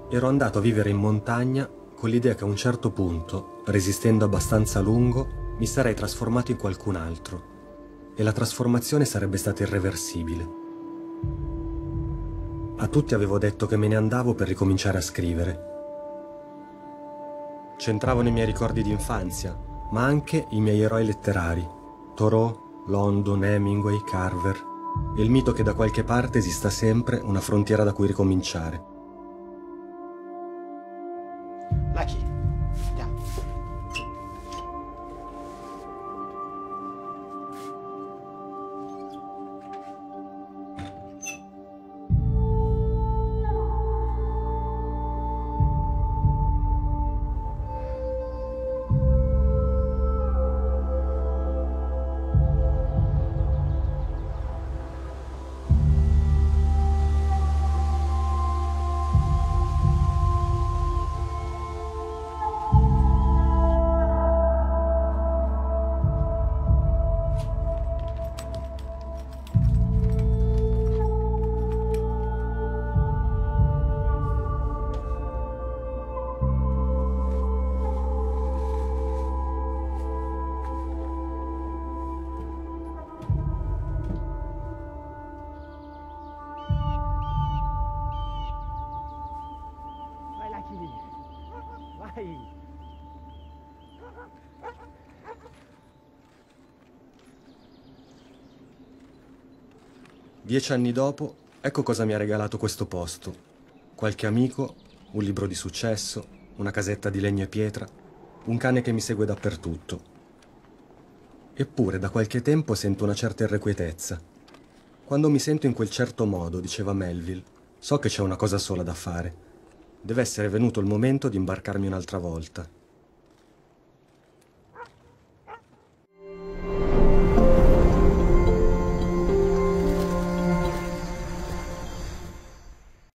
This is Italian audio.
Ero andato a vivere in montagna con l'idea che a un certo punto, resistendo abbastanza a lungo, mi sarei trasformato in qualcun altro e la trasformazione sarebbe stata irreversibile. A tutti avevo detto che me ne andavo per ricominciare a scrivere. C'entravano i miei ricordi di infanzia, ma anche i miei eroi letterari, Thoreau, London, Hemingway, Carver, e il mito che da qualche parte esista sempre una frontiera da cui ricominciare. Lucky, andiamo. Vai Lucky, vai. 10 anni dopo, ecco cosa mi ha regalato questo posto. Qualche amico, un libro di successo, una casetta di legno e pietra, un cane che mi segue dappertutto. Eppure da qualche tempo sento una certa irrequietezza. Quando mi sento in quel certo modo, diceva Melville, so che c'è una cosa sola da fare. Deve essere venuto il momento di imbarcarmi un'altra volta.